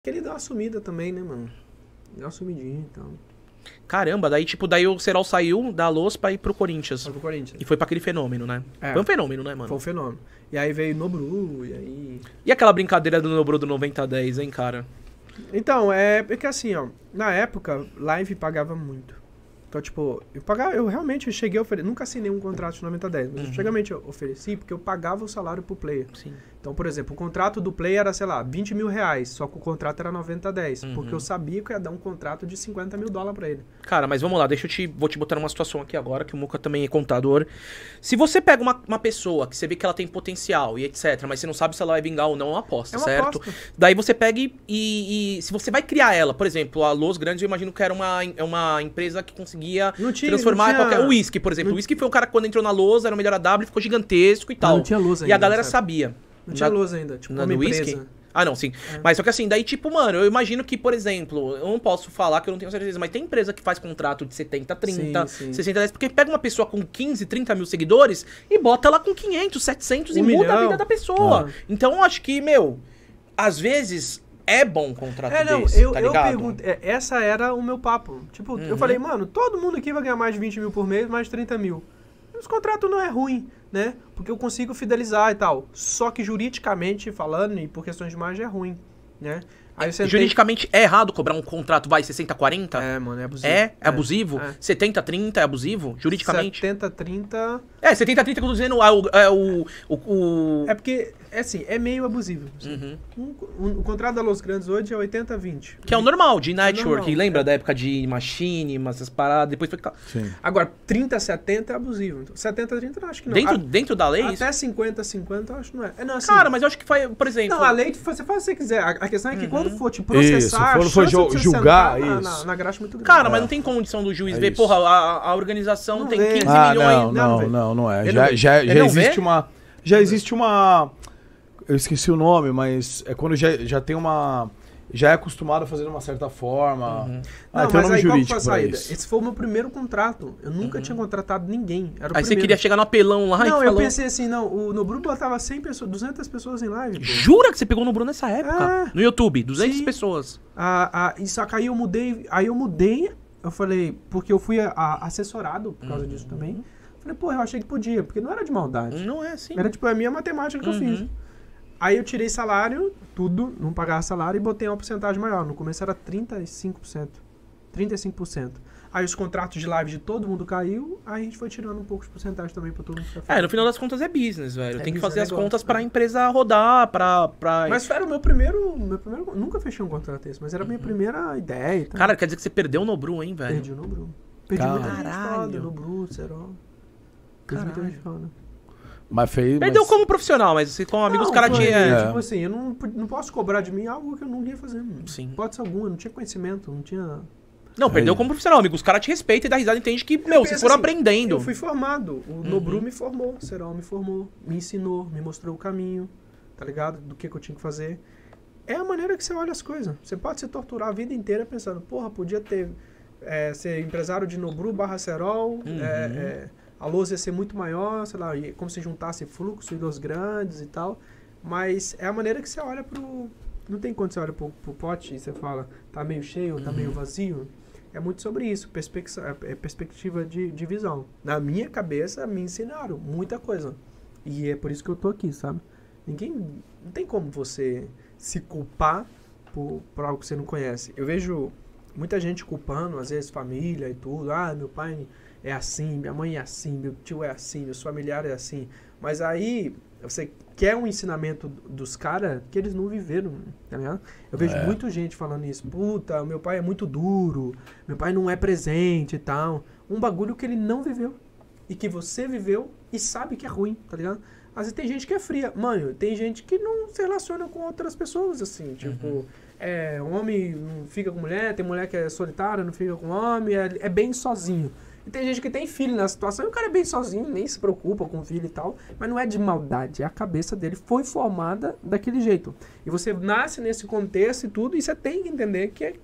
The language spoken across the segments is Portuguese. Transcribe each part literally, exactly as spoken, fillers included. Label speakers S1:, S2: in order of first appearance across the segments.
S1: que ele deu uma sumida também, né, mano? Deu uma sumidinha, então.
S2: Caramba, daí tipo, daí o Serol saiu da Los pra ir pro Corinthians.
S1: Foi pro Corinthians.
S2: E foi pra aquele fenômeno, né?
S1: É.
S2: Foi um fenômeno, né, mano?
S1: Foi um fenômeno. E aí veio Nobru, e aí...
S2: E aquela brincadeira do Nobru do noventa a dez, hein, cara?
S1: Então, é porque assim, ó, na época, live pagava muito. Então, tipo, eu pagava, eu realmente cheguei a oferecer, nunca assinei um contrato de noventa a dez, mas
S2: Uhum.
S1: eu chegamente ofereci porque eu pagava o salário pro player.
S2: Sim.
S1: Então, por exemplo, o contrato do player era, sei lá, vinte mil reais, só que o contrato era noventa a dez,
S2: Uhum.
S1: porque eu sabia que eu ia dar um contrato de cinquenta mil dólares pra ele.
S2: Cara, mas vamos lá, deixa eu te, vou te botar numa situação aqui agora, que o Muca também é contador. Se você pega uma, uma pessoa que você vê que ela tem potencial e etcétera, mas você não sabe se ela vai vingar ou não, é uma aposta,
S1: É uma
S2: certo?
S1: aposta.
S2: Daí você pega e, e, e se você vai criar ela, por exemplo, a Los Grandes, eu imagino que era uma, é uma empresa que conseguia
S1: Não tinha,
S2: transformar
S1: não tinha...
S2: qualquer... O Whisky, por exemplo.
S1: Não...
S2: O Whisky foi um cara que quando entrou na Los, era o melhor A W, ficou gigantesco e tal.
S1: Não tinha luz ainda.
S2: E a galera
S1: sabe?
S2: sabia.
S1: Não tinha
S2: Na-
S1: luz ainda, tipo,
S2: na-
S1: uma
S2: no
S1: empresa.
S2: whisky? Ah, não, sim.
S1: É.
S2: Mas só que assim, daí tipo, mano, eu imagino que, por exemplo, eu não posso falar que eu não tenho certeza, mas tem empresa que faz contrato de setenta a trinta,
S1: Sim, sim.
S2: sessenta a dez, porque pega uma pessoa com quinze, trinta mil seguidores e bota ela com quinhentos, setecentos e
S1: Um
S2: muda a
S1: milhão.
S2: vida da pessoa.
S1: Ah.
S2: Então eu acho que, meu, às vezes é bom um contrato
S1: É, não,
S2: desse,
S1: eu,
S2: tá
S1: eu
S2: ligado?
S1: pergunto, é, essa era o meu papo. Tipo, eu
S2: Uhum.
S1: falei, mano, todo mundo aqui vai ganhar mais de vinte mil por mês, mais de trinta mil. Os contratos não é ruim, né? Porque eu consigo fidelizar e tal. Só que juridicamente falando, e por questões de margem, é ruim, né? Aí eu sentei...
S2: Juridicamente é errado cobrar um contrato, vai, sessenta a quarenta?
S1: É, mano, é abusivo.
S2: É? É abusivo?
S1: é.
S2: setenta a trinta é abusivo? Juridicamente?
S1: setenta, trinta...
S2: É, setenta a trinta que eu tô dizendo é o... É, o, o, o...
S1: É porque, é assim, é meio abusivo. assim.
S2: Uhum.
S1: Um- um- o contrato da Los Grandes hoje é oitenta a vinte.
S2: Que é o normal, de network.
S1: normal,
S2: Lembra
S1: é.
S2: da época de Machine, essas paradas, depois foi... ca-
S3: Sim.
S1: Agora, trinta a setenta é abusivo. Então, setenta a trinta eu acho que não.
S2: Dentro,
S1: A-
S2: dentro da lei? isso?
S1: Até cinquenta a cinquenta eu acho que não é. É, não, assim,
S2: Cara, mas eu acho que foi, por exemplo...
S1: Não, a lei você faz o que você quiser. A, a questão é que
S2: Uhum.
S1: quando for te processar,
S3: Isso, quando
S1: a
S3: for
S1: chance
S3: ju-
S1: de você
S3: julgar,
S1: sentar na,
S3: isso.
S1: na, na graxa é muito grande.
S2: Cara,
S3: É.
S2: mas não tem condição do juiz
S3: É
S2: ver,
S3: isso.
S2: porra, a, a organização
S1: Não
S2: tem
S1: vê.
S2: quinze
S3: Ah,
S2: milhões...
S3: não,
S1: não,
S3: não,
S1: velho.
S3: não, não é.
S1: Ele
S3: Já,
S1: não-
S3: já,
S2: ele
S3: já
S2: não
S3: existe
S2: vê?
S3: uma. Já existe uma. Eu esqueci o nome, mas é quando já, já tem uma. Já é acostumado a fazer de uma certa forma.
S2: Uhum.
S3: Ah,
S1: Não,
S3: tem um
S1: mas
S3: nome
S1: aí qual que foi
S3: jurídico
S1: a
S3: pra
S1: saída?
S3: isso.
S1: Esse foi o meu primeiro contrato. Eu nunca tinha contratado ninguém. Era o
S2: Aí você
S1: primeiro.
S2: queria chegar no apelão lá e
S1: Não, eu
S2: falou...
S1: pensei assim, não, o Nobru botava cem pessoas, duzentas pessoas em live. Pô.
S2: Jura que você pegou no Bruno nessa época?
S1: É.
S2: No YouTube, duzentas
S1: Sim.
S2: pessoas.
S1: Ah, ah, e só que aí eu mudei, aí eu mudei, eu falei, porque eu fui a- a- assessorado por causa disso também. Falei, pô, eu achei que podia, porque não era de maldade.
S2: Não é assim.
S1: Era tipo a minha matemática que eu
S2: Uhum.
S1: fiz. Aí eu tirei salário, tudo, não pagava salário e botei uma porcentagem maior. No começo era trinta e cinco por cento. trinta e cinco por cento. Aí os contratos de live de todo mundo caiu, aí a gente foi tirando um pouco de porcentagem também pra todo mundo ficar
S2: É,
S1: feliz.
S2: no final das contas é business, velho.
S1: É
S2: Tem que
S1: business,
S2: fazer
S1: é
S2: as
S1: negócio,
S2: contas pra
S1: é.
S2: empresa rodar, pra... pra...
S1: Mas era o meu primeiro, meu primeiro... Nunca fechei um contrato desse, mas era a minha primeira ideia e tal.
S2: Cara, quer dizer que você perdeu no Bru, hein, velho?
S1: Perdi no Bru. Perdi muita gente
S2: Caralho.
S1: foda, no Bru, Serol. Perdi muita gente foda.
S3: Mas fez.
S2: Perdeu
S3: mas...
S2: como profissional, mas se como amigos os
S1: Não,
S2: caras
S1: foi,
S2: tinham...
S3: É.
S1: Tipo assim, eu não, não posso cobrar de mim algo que eu não ia fazer. mano.
S2: Sim.
S1: Pode ser algum, eu não tinha conhecimento, não tinha...
S2: Não, perdeu
S3: Aí.
S2: como profissional, amigo. Os caras te respeitam e dá risada e entende que, meu,
S1: Eu
S2: vocês
S1: penso
S2: foram
S1: assim,
S2: aprendendo.
S1: Eu fui formado. O
S2: Uhum.
S1: Nobru me formou, o Serol me formou, me ensinou, me mostrou o caminho, tá ligado? Do que, que eu tinha que fazer. É a maneira que você olha as coisas. Você pode se torturar a vida inteira pensando, porra, podia ter... é, ser empresário de Nobru barra Serol,
S2: Uhum.
S1: é, é, a lousa ia ser muito maior, sei lá, e como se juntasse fluxo e los grandes e tal. Mas é a maneira que você olha pro... Não tem quando você olha pro, pro pote e você fala, tá meio cheio, tá
S2: Uhum.
S1: meio vazio. É muito sobre isso, perspec- é perspectiva de, de visão. Na minha cabeça, me ensinaram muita coisa. E é por isso que eu tô aqui, sabe? Ninguém... Não tem como você se culpar por, por algo que você não conhece. Eu vejo muita gente culpando, às vezes, família e tudo. Ah, meu pai é assim, minha mãe é assim, meu tio é assim, meus familiares é assim. Mas aí, você quer um ensinamento dos caras que eles não viveram, tá ligado? Eu vejo
S3: É.
S1: muita gente falando isso. Puta, meu pai é muito duro, meu pai não é presente e tal. Um bagulho que ele não viveu. E que você viveu e sabe que é ruim, tá ligado? Às vezes tem gente que é fria. Mano, tem gente que não se relaciona com outras pessoas, assim. Tipo,
S2: Uhum.
S1: é, homem não fica com mulher, tem mulher que é solitária, não fica com homem, é, é bem sozinho. E tem gente que tem filho nessa situação e o cara é bem sozinho, nem se preocupa com o filho e tal. Mas não é de maldade, é a cabeça dele foi formada daquele jeito. E você nasce nesse contexto e tudo, e você tem que entender que é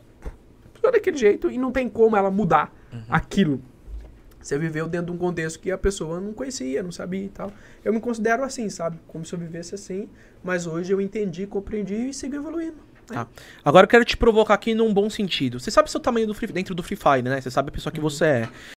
S1: tudo daquele jeito e não tem como ela mudar aquilo. Você viveu dentro de um contexto que a pessoa não conhecia, não sabia e tal. Eu me considero assim, sabe? Como se eu vivesse assim, mas hoje eu entendi, compreendi e sigo evoluindo.
S2: Tá. Agora eu quero te provocar aqui num bom sentido. Você sabe o seu tamanho do free, dentro do Free Fire, né? Você sabe a pessoa que você é.